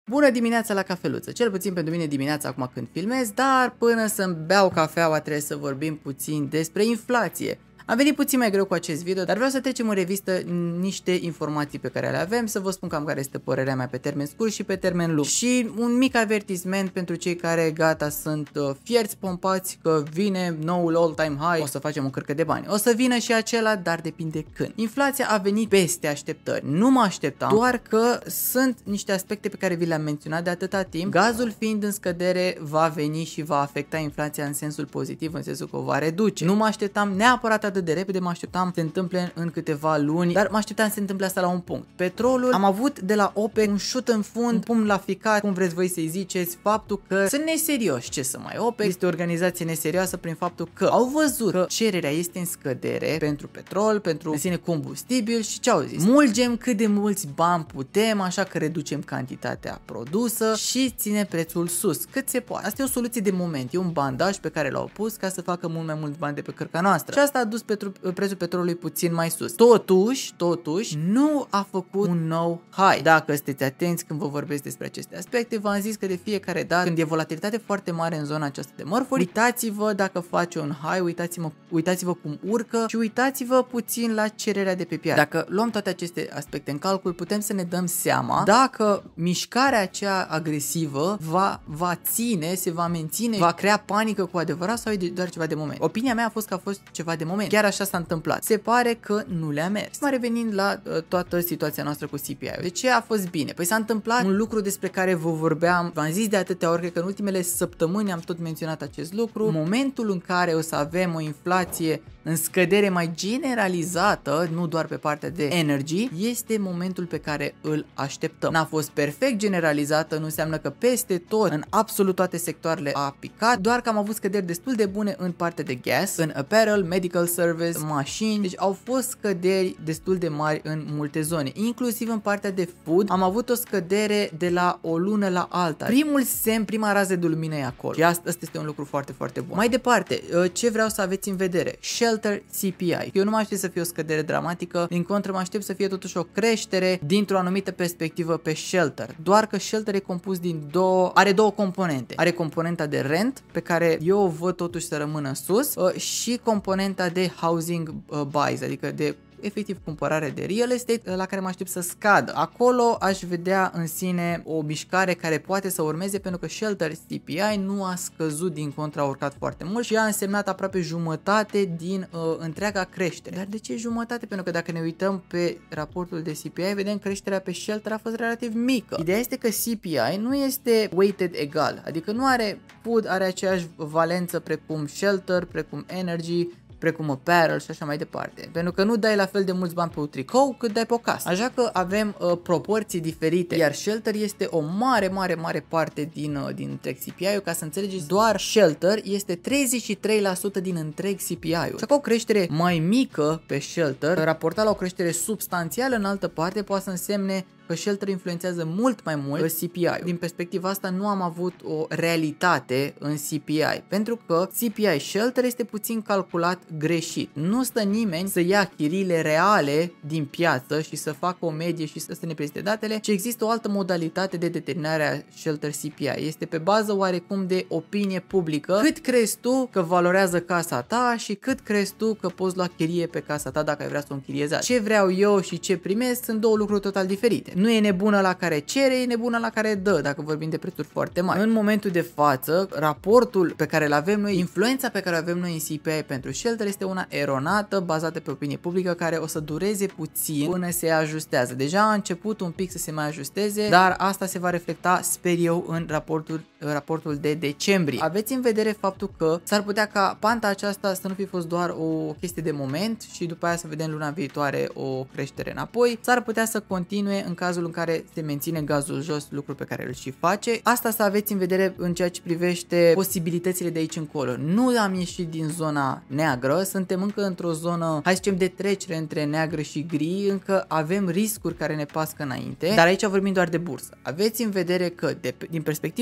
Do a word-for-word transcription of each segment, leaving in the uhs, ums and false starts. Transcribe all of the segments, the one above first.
Bună dimineața la cafeluță, cel puțin pentru mine dimineața acum când filmez, dar până să-mi beau cafeaua trebuie să vorbim puțin despre inflație. Am venit puțin mai greu cu acest video, dar vreau să trecem în revistă niște informații pe care le avem, să vă spun cam care este părerea mea pe termen scurt și pe termen lung. Și un mic avertisment pentru cei care gata sunt uh, fierți pompați că vine noul all-time high, o să facem o cârcă de bani. O să vină și acela, dar depinde când. Inflația a venit peste așteptări. Nu mă așteptam, doar că sunt niște aspecte pe care vi le-am menționat de atâta timp. Gazul fiind în scădere va veni și va afecta inflația în sensul pozitiv, în sensul că o va reduce. Nu mă așteptam neapărat atât de repede, mă așteptam să se întâmple în câteva luni, dar mă așteptam să se întâmple asta la un punct. Petrolul, am avut de la OPEC un șut în fund, un pumn la ficat, cum vreți voi să-i ziceți, faptul că sunt neserioși. Ce să mai, OPEC este o organizație neserioasă prin faptul că au văzut că cererea este în scădere pentru petrol, pentru în sine combustibil și ce au zis? Mulgem cât de mulți bani putem, așa că reducem cantitatea produsă și ține prețul sus, cât se poate. Asta e o soluție de moment, e un bandaj pe care l-au pus ca să facă mult mai mult bani de pe cărca noastră. Și asta a dus petru, prețul petrolului puțin mai sus. Totuși, totuși, nu a făcut un nou high. Dacă sunteți atenți când vă vorbesc despre aceste aspecte, v-am zis că de fiecare dată când e volatilitate foarte mare în zona aceasta de mărfuri, uitați-vă dacă face un high, uitați-vă uitați-vă cum urcă și uitați-vă puțin la cererea de pe piață. Dacă luăm toate aceste aspecte în calcul, putem să ne dăm seama dacă mișcarea aceea agresivă va, va ține, se va menține, va crea panică cu adevărat sau e doar ceva de moment. Opinia mea a fost că a fost ceva de moment. Chiar așa s-a întâmplat. Se pare că nu le-a mers. Mai revenind la uh, toată situația noastră cu C P I-ul. De ce a fost bine? Păi s-a întâmplat un lucru despre care vă vorbeam, v-am zis de atâtea ori, că în ultimele săptămâni am tot menționat acest lucru. Momentul în care o să avem o inflație în scădere mai generalizată, nu doar pe partea de energy, este momentul pe care îl așteptăm. N-a fost perfect generalizată, nu înseamnă că peste tot, în absolut toate sectoarele a picat, doar că am avut scăderi destul de bune în partea de gas, în apparel, medical service, mașini, deci au fost scăderi destul de mari în multe zone, inclusiv în partea de food, am avut o scădere de la o lună la alta. Primul semn, prima rază de lumină e acolo și asta, asta este un lucru foarte, foarte bun. Mai departe, ce vreau să aveți în vedere? Shelter C P I. Eu nu mă aștept să fie o scădere dramatică, din contră mă aștept să fie totuși o creștere dintr-o anumită perspectivă pe shelter. Doar că shelter e compus din două, are două componente. Are componenta de rent, pe care eu o văd totuși să rămână sus, și componenta de housing buys, adică de efectiv cumpărare de real estate, la care mă aștept să scadă. Acolo aș vedea în sine o mișcare care poate să urmeze, pentru că shelter C P I nu a scăzut, din contra a urcat foarte mult și a însemnat aproape jumătate din uh, întreaga creștere. Dar de ce jumătate? Pentru că dacă ne uităm pe raportul de C P I, vedem că creșterea pe shelter a fost relativ mică. Ideea este că C P I nu este weighted egal, adică nu are food, are aceeași valență precum shelter, precum energy, precum apparel și așa mai departe. Pentru că nu dai la fel de mulți bani pe un tricou cât dai pe o casă. Așa că avem uh, proporții diferite, iar shelter este o mare, mare, mare parte din, uh, din întreg C P I-ul. Ca să înțelegeți, doar shelter este treizeci și trei la sută din întreg C P I-ul. Și că o creștere mai mică pe shelter, raportat la o creștere substanțială în altă parte, poate să însemne că shelter influențează mult mai mult C P I-ul. Din perspectiva asta nu am avut o realitate în C P I, pentru că C P I shelter este puțin calculat greșit. Nu stă nimeni să ia chiriile reale din piață și să facă o medie și să ne prezinte datele, ci există o altă modalitate de determinare a shelter C P I. Este pe bază oarecum de opinie publică. Cât crezi tu că valorează casa ta și cât crezi tu că poți lua chirie pe casa ta dacă ai vrea să o închiriezi. Ce vreau eu și ce primesc sunt două lucruri total diferite. Nu e nebună la care cere, e nebună la care dă, dacă vorbim de prețuri foarte mari. În momentul de față, raportul pe care îl avem noi, influența pe care o avem noi în C P I pentru shelter este una eronată, bazată pe opinie publică, care o să dureze puțin până se ajustează. Deja a început un pic să se mai ajusteze, dar asta se va reflecta, sper eu, în raportul, raportul de decembrie. Aveți în vedere faptul că s-ar putea ca panta aceasta să nu fi fost doar o chestie de moment și după aia să vedem luna viitoare o creștere înapoi. S-ar putea să continue în cazul în care se menține gazul jos, lucru pe care îl și face. Asta să aveți în vedere în ceea ce privește posibilitățile de aici încolo. Nu am ieșit din zona neagră, suntem încă într-o zonă, hai să zicem, de trecere între neagră și gri, încă avem riscuri care ne pască înainte, dar aici vorbim doar de bursă. Aveți în vedere că de, din perspectivă economică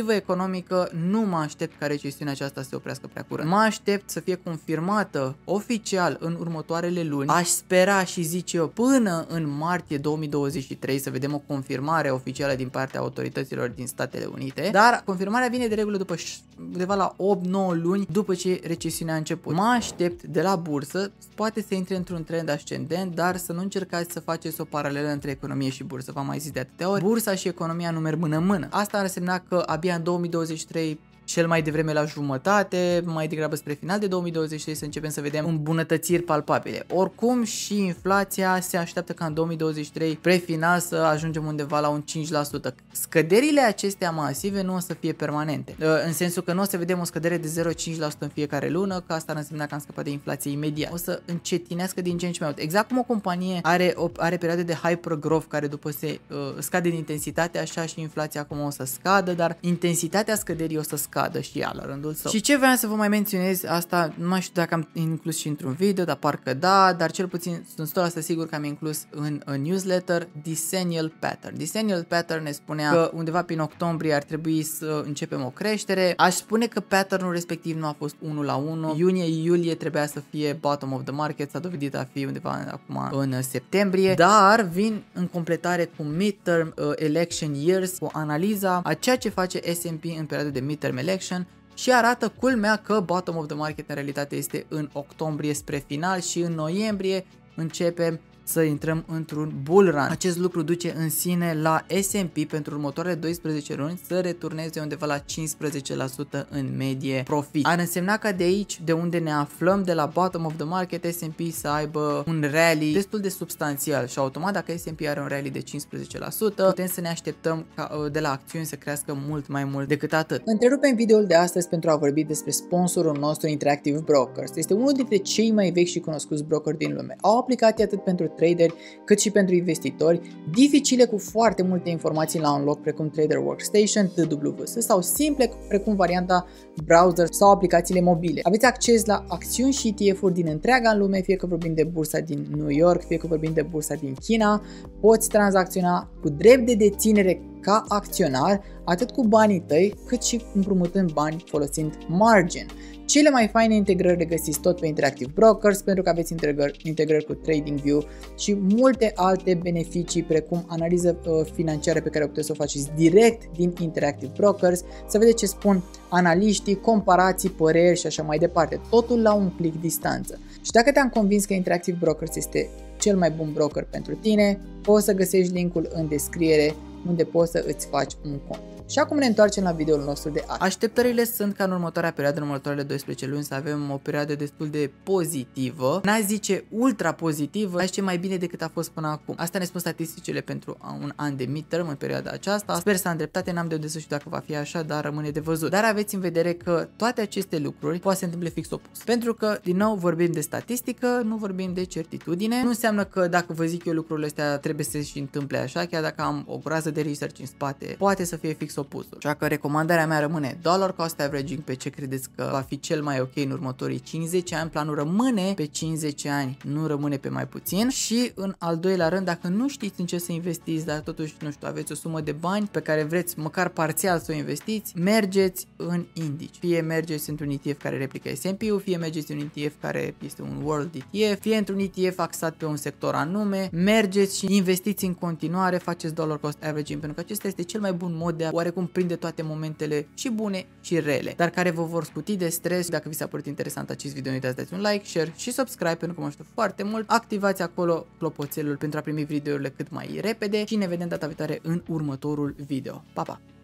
economică, nu mă aștept ca recesiunea aceasta să se oprească prea curând. Mă aștept să fie confirmată oficial în următoarele luni. Aș spera și zice eu până în martie două mii douăzeci și trei să vedem o confirmare oficială din partea autorităților din Statele Unite, dar confirmarea vine de regulă după undeva la opt nouă luni după ce recesiunea a început. Mă aștept de la bursă, poate să intre într-un trend ascendent, dar să nu încercați să faceți o paralelă între economie și bursă. V-am mai zis de atâtea ori, bursa și economia nu merg mână-mână. Asta ar însemna că abia în două mii douăzeci și trei, cel mai devreme la jumătate, mai degrabă spre final de două mii douăzeci și trei, să începem să vedem îmbunătățiri palpabile. Oricum și inflația se așteaptă ca în două mii douăzeci și trei, pre-final, să ajungem undeva la un cinci la sută. Scăderile acestea masive nu o să fie permanente, în sensul că nu o să vedem o scădere de zero virgulă cinci la sută în fiecare lună, că asta ar însemna că am scăpat de inflație imediat. O să încetinească din ce în ce mai mult. Exact cum o companie are, o, are perioade de hypergrowth care după se uh, scade în intensitate, așa și inflația acum o să scadă, dar intensitatea scăderii o să scadă și ea la rândul său. Și ce vreau să vă mai menționez, asta nu mai știu dacă am inclus și într-un video, dar parcă da, dar cel puțin sunt o sută la sută sigur că am inclus în, în newsletter Decennial Pattern. Decennial Pattern ne spunea că undeva prin octombrie ar trebui să începem o creștere. Aș spune că patternul respectiv nu a fost unu la unu. Iunie-iulie trebuia să fie bottom of the market, s-a dovedit a fi undeva acum în septembrie, dar vin în completare cu midterm uh, election years, cu analiza a ceea ce face S and P în perioada de midterm election și arată culmea că bottom of the market în realitate este în octombrie spre final și în noiembrie începem să intrăm într-un bull run. Acest lucru duce în sine la S and P pentru următoarele doisprezece luni să returneze undeva la cincisprezece la sută în medie profit. Ar însemna că de aici, de unde ne aflăm, de la bottom of the market, S and P să aibă un rally destul de substanțial și automat dacă S and P are un rally de cincisprezece la sută, putem să ne așteptăm ca de la acțiuni să crească mult mai mult decât atât. Întrerupem videoul de astăzi pentru a vorbi despre sponsorul nostru Interactive Brokers. Este unul dintre cei mai vechi și cunoscuți brokeri din lume. Au aplicații atât pentru traderi cât și pentru investitori, dificile cu foarte multe informații la un loc precum Trader Workstation, T W V S sau simple precum varianta browser sau aplicațiile mobile. Aveți acces la acțiuni și E T F-uri din întreaga lume, fie că vorbim de bursa din New York, fie că vorbim de bursa din China. Poți tranzacționa cu drept de deținere ca acționar, atât cu banii tăi, cât și împrumutând bani folosind margin. Cele mai faine integrări le găsiți tot pe Interactive Brokers pentru că aveți integrări, integrări cu TradingView și multe alte beneficii precum analiză uh, financiară pe care o puteți să o faceți direct din Interactive Brokers, să vedeți ce spun analiștii, comparații, păreri și așa mai departe, totul la un click distanță. Și dacă te-am convins că Interactive Brokers este cel mai bun broker pentru tine, poți să găsești linkul în descriere unde poți să îți faci un cont. Și acum ne întoarcem la videoul nostru de azi. Așteptările sunt ca în următoarea perioadă, în următoarele doisprezece luni, să avem o perioadă destul de pozitivă. N-aș zice ultra pozitivă, aș zice mai bine decât a fost până acum. Asta ne spun statisticile pentru un an de midterm în perioada aceasta. Sper să am dreptate, n-am de unde să știu dacă va fi așa, dar rămâne de văzut. Dar aveți în vedere că toate aceste lucruri poate să se întâmple fix opus. Pentru că, din nou, vorbim de statistică, nu vorbim de certitudine. Nu înseamnă că dacă vă zic eu lucrurile astea trebuie să se întâmple așa, chiar dacă am o groază de research în spate, poate să fie fix opusul. Așa că recomandarea mea rămâne dollar cost averaging pe ce credeți că va fi cel mai ok în următorii cincizeci ani. Planul rămâne pe cincizeci ani, nu rămâne pe mai puțin. Și în al doilea rând, dacă nu știți în ce să investiți, dar totuși, nu știu, aveți o sumă de bani pe care vreți măcar parțial să o investiți, mergeți în indici. Fie mergeți într-un E T F care replică S and P-ul, fie mergeți în un E T F care este un World E T F, fie într-un E T F axat pe un sector anume, mergeți și investiți în continuare, faceți dollar cost averaging, pentru că acesta este cel mai bun mod de a oarecum prinde toate momentele și bune și rele, dar care vă vor scuti de stres. Dacă vi s-a părut interesant acest video, nu uitați să dați un like, share și subscribe pentru că mă ajută foarte mult. Activați acolo clopoțelul pentru a primi videourile cât mai repede și ne vedem data viitoare în următorul video. Pa, pa!